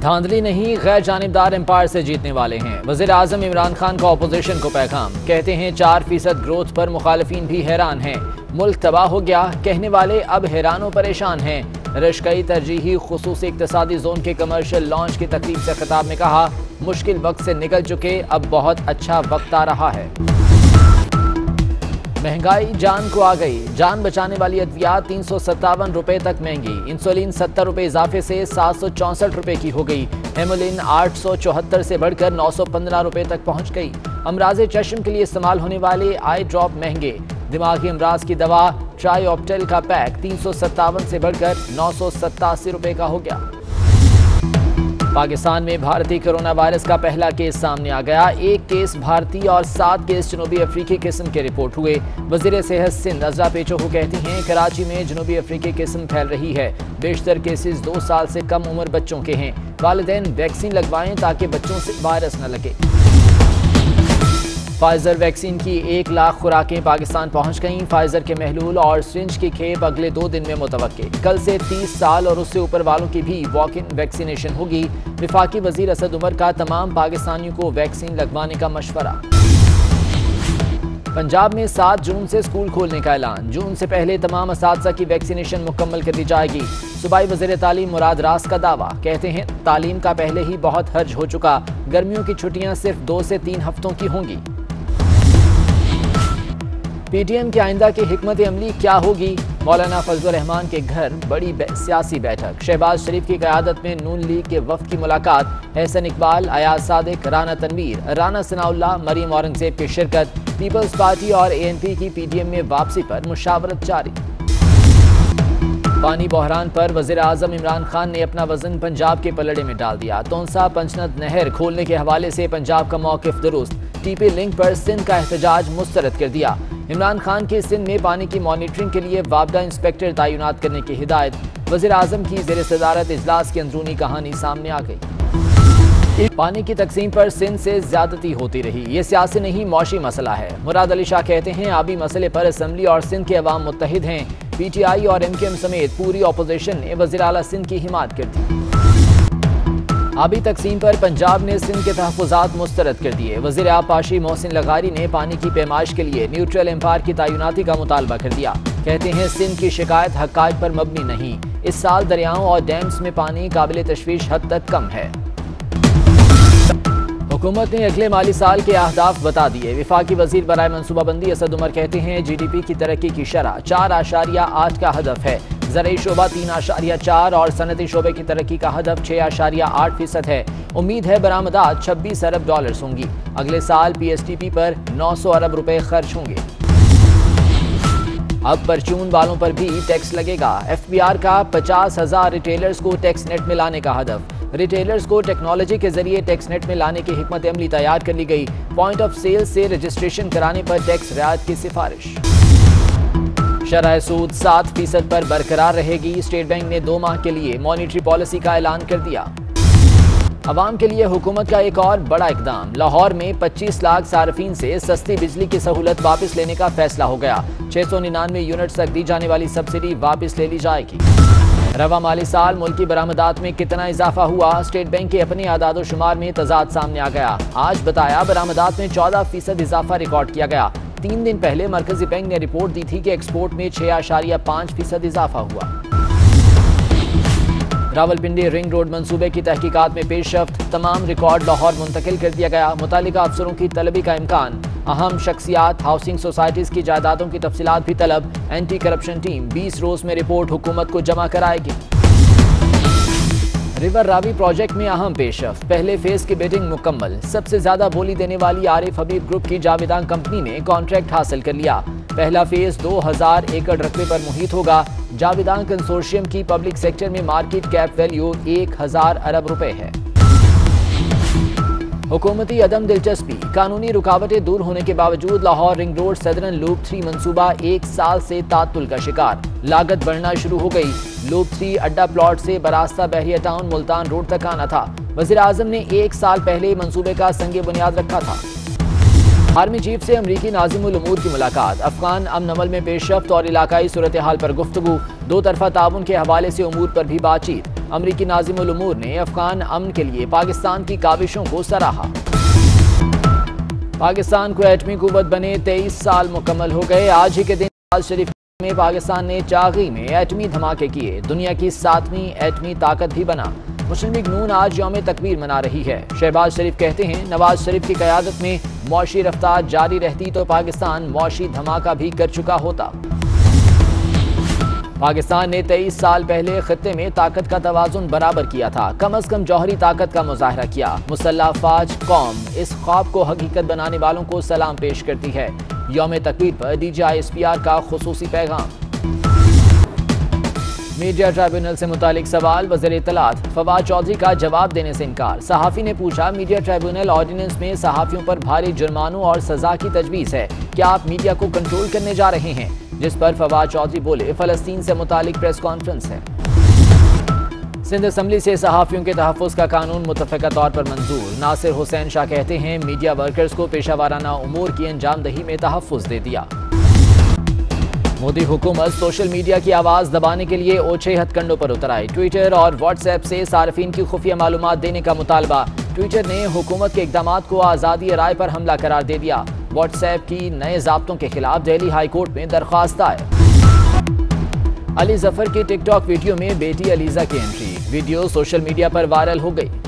دھاندلی نہیں، غیر جانبدار امپائر سے جیتنے والے ہیں۔ وزیر اعظم عمران خان کا اپوزیشن کو پیغام، کہتے ہیں 4% گروتھ پر مخالفین بھی حیران ہیں۔ ملک تباہ ہو گیا، کہنے والے اب حیران و پریشان ہیں۔ رشکئی ترجیحی خصوصی اقتصادی زون کے کمرشل لانچ کی تقریب سے خطاب میں کہا، مشکل وقت سے نکل چکے، اب بہت اچھا وقت آ رہا ہے۔ مہنگائی جان کو آ گئی، جان بچانے والی ادویات 357 روپے تک مہنگی، انسولین 70 روپے اضافے سے 764 روپے کی ہو گئی، ہیمولین 874 سے بڑھ کر 915 روپے تک پہنچ گئی۔ امراض چشم کے لیے استعمال ہونے والے آئی ڈراپ مہنگے، دماغی امراض کی دوا ٹرائی آپٹل کا پیک 357 سے بڑھ کر 987 روپے کا ہو گیا۔ پاکستان میں بھارتی کرونا وائرس کا پہلا کیس سامنے آ گیا، 1 کیس بھارتی اور 7 کیس جنوبی افریقی قسم کے رپورٹ ہوئے۔ وزیر صحت سندھ عذرا پیچوہو کہتی ہیں، کراچی میں جنوبی افریقی قسم پھیل رہی ہے، بیشتر کیسز 2 سال سے کم عمر بچوں کے ہیں، والدین ویکسین لگوائیں تاکہ بچوں سے وائرس نہ لگے۔ فائزر ویکسین کی 1 لاکھ خوراکیں پاکستان پہنچ گئیں، فائزر کے محلول اور سرنج کی کھیپ اگلے 2 دن میں متوقع۔ کل سے 30 سال اور اس سے اوپر والوں کی بھی واک ان ویکسینیشن ہوگی۔ وفاقی وزیر اسد عمر کا تمام پاکستانیوں کو ویکسین لگوانے کا مشورہ۔ پنجاب میں 7 جون سے اسکول کھولنے کا اعلان، جون سے پہلے تمام اساتذہ کی ویکسینیشن مکمل کر دی جائے گی۔ صوبائی وزیر تعلیم مراد راس کا دعویٰ، کہتے ہیں تعلیم کا پہلے ہی بہت حرج ہو چکا، گرمیوں کی چھٹیاں صرف 2 سے 3 ہفتوں کی ہوں گی۔ پی ٹی ایم کی آئندہ کی حکمت عملی کیا ہوگی؟ مولانا فضل الرحمان کے گھر بڑی سیاسی بیٹھک، شہباز شریف کی قیادت میں نون لیگ کے وفد کی ملاقات، احسن اقبال، ایاز صادق، رانا تنویر، رانا ثناء اللہ، مریم اورنگزیب کی شرکت، پیپلز پارٹی اور اے این پی کی پی ٹی ایم میں واپسی پر مشاورت جاری۔ پانی بحران پر وزیر اعظم عمران خان نے اپنا وزن پنجاب کے پلڑے میں ڈال دیا، تونسا پنجنت نہر کھولنے کے حوالے سے پنجاب کا موقف درست، ٹی پی لنک پر سندھ کا احتجاج مسترد کر دیا۔ عمران خان کی سندھ میں پانی کی مانیٹرنگ کے لیے وابڈہ انسپیکٹر تعینات کرنے کی ہدایت، وزیر اعظم کی زیر صدارت اجلاس کی اندرونی کہانی سامنے آ گئی۔ پانی کی تقسیم پر سندھ سے زیادتی ہوتی رہی، یہ سیاسی نہیں معاشی مسئلہ ہے، مراد علی شاہ کہتے ہیں آبی مسئلے پر اسمبلی اور سندھ کے عوام متحد ہیں، پی ٹی آئی اور ایم کیو ایم سمیت پوری اپوزیشن نے وزیر اعلیٰ سندھ کی حمایت کر دی۔ آبی تقسیم پر پنجاب نے سندھ کے تحفظات مسترد کر دیے، وزیر آب پاشی محسن لغاری نے پانی کی پیمائش کے لیے نیوٹرل امپائر کی تعیناتی کا مطالبہ کر دیا، کہتے ہیں سندھ کی شکایت حقائق پر مبنی نہیں، اس سال دریاؤں اور ڈیمز میں پانی قابل تشویش حد تک کم ہے۔ حکومت نے اگلے مالی سال کے اہداف بتا دیے، وفاقی وزیر برائے منصوبہ بندی اسد عمر کہتے ہیں جی ڈی پی کی ترقی کی شرح 4.8 کا ہدف ہے، زرعی شعبہ 3.4 اور صنعتی شعبے کی ترقی کا ہدف 6.8% ہے، امید ہے برآمدات 26 ارب ڈالرز ہوں گی، اگلے سال پی ایس ٹی پی پر 900 ارب روپے خرچ ہوں گے۔ اب پرچون والوں پر بھی ٹیکس لگے گا، ایف بی آر کا 50,000 ریٹیلرز کو ٹیکس نیٹ میں لانے کا ہدف، ریٹیلرز کو ٹیکنالوجی کے ذریعے ٹیکس نیٹ میں لانے کی حکمت عملی تیار کر لی گئی، پوائنٹ آف سیل سے رجسٹریشن کرانے پر ٹیکس رعایت کی سفارش۔ شرح سود 7% پر برقرار رہے گی، اسٹیٹ بینک نے 2 ماہ کے لیے مانیٹری پالیسی کا اعلان کر دیا۔ عوام کے لیے حکومت کا ایک اور بڑا اقدام، لاہور میں 25 لاکھ صارفین سے سستی بجلی کی سہولت واپس لینے کا فیصلہ ہو گیا، 699 یونٹس تک دی جانے والی سبسڈی واپس لے لی جائے گی۔ رواں مالی سال ملکی برآمدات میں کتنا اضافہ ہوا؟ اسٹیٹ بینک کے اپنے اعداد و شمار میں تضاد سامنے آ گیا، آج بتایا برآمدات میں 14% اضافہ ریکارڈ کیا گیا، 3 دن پہلے مرکزی بینک نے رپورٹ دی تھی کہ ایکسپورٹ میں 6.5% اضافہ ہوا۔ راولپنڈی رنگ روڈ منصوبے کی تحقیقات میں پیش رفت، تمام ریکارڈ لاہور منتقل کر دیا گیا، متعلقہ افسروں کی طلبی کا امکان، اہم شخصیات ہاؤسنگ سوسائٹیز کی جائیدادوں کی تفصیلات بھی طلب، اینٹی کرپشن ٹیم 20 روز میں رپورٹ حکومت کو جمع کرائے گی۔ ریور راوی پروجیکٹ میں اہم پیش رفت، پہلے فیز کی بیڈنگ مکمل، سب سے زیادہ بولی دینے والی عارف حبیب گروپ کی جاویدان کمپنی نے کانٹریکٹ حاصل کر لیا، پہلا فیز 2000 ایکڑ رقبے پر محیط ہوگا، جاویدان کنسورشیم کی پبلک سیکٹر میں مارکیٹ کیپ ویلیو 1000 ارب روپے ہے۔ حکومتی عدم دلچسپی، قانونی رکاوٹیں دور ہونے کے باوجود Lahore ring road southern loop 3 منصوبہ 1 سال سے تعطل کا شکار، لاگت بڑھنا شروع ہو گئی، لوپ 3 اڈا پلاٹ سے براستہ بحریہ ٹاؤن ملتان روڈ تک آنا تھا، وزیر اعظم نے 1 سال پہلے منصوبے کا سنگ بنیاد رکھا تھا۔ آرمی چیف سے امریکی ناظم الامور کی ملاقات، افغان امن عمل میں پیش رفت اور علاقائی صورتحال پر گفتگو، 2 طرفہ تعاون کے حوالے سے امور پر بھی بات چیت، امریکی ناظم الامور نے افغان امن کے لیے پاکستان کی کاوشوں کو سراہا۔ پاکستان کو ایٹمی قوت بنے 23 سال مکمل ہو گئے۔ آج ہی کے دن نواز شریف میں پاکستان نے چاغی میں ایٹمی دھماکے کیے، دنیا کی 7ویں ایٹمی طاقت بھی بنا۔ مسلم لیگ نون آج یوم تکبیر منا رہی ہے۔ شہباز شریف کہتے ہیں نواز شریف کی قیادت میں معاشی رفتار جاری رہتی تو پاکستان معاشی دھماکہ بھی کر چکا ہوتا۔ پاکستان نے 23 سال پہلے خطے میں طاقت کا توازن برابر کیا تھا، کم از کم جوہری طاقت کا مظاہرہ کیا۔ مسلح افواج قوم اس خواب کو حقیقت بنانے والوں کو سلام پیش کرتی ہے۔ یوم تکبیر پر D G I S P R کا خصوصی پیغام۔ میڈیا ٹرائبونل سے متعلق سوال، وزیر اطلاعات فواد چودھری کا جواب دینے سے انکار۔ صحافی نے پوچھا میڈیا ٹرائبونل آرڈیننس میں صحافیوں پر بھاری جرمانوں اور سزا کی تجویز ہے، کیا آپ میڈیا کو کنٹرول کرنے جا رہے ہیں؟ جس پر فواد چودھری بولے فلسطین سے متعلق پریس کانفرنس ہے۔ سندھ اسمبلی سے صحافیوں کے تحفظ کا قانون متفقہ طور پر منظور۔ ناصر حسین شاہ کہتے ہیں میڈیا ورکرز کو پیشہ وارانہ امور کی انجام دہی میں تحفظ دے دیا۔ مودی حکومت سوشل میڈیا کی آواز دبانے کے لیے اوچھے ہتھ کنڈوں پر اتر آئی۔ ٹویٹر اور واٹس ایپ سے صارفین کی خفیہ معلومات دینے کا مطالبہ۔ ٹویٹر نے حکومت کے اقدامات کو آزادی رائے پر حملہ قرار دے دیا۔ واٹس ایپ کی نئے ضابطوں کے خلاف دہلی ہائی کورٹ میں درخواست دائر۔ علی ظفر کی ٹک ٹاک ویڈیو میں بیٹی علیزہ کی انٹری، ویڈیو سوشل میڈیا پر وائرل ہو گئی۔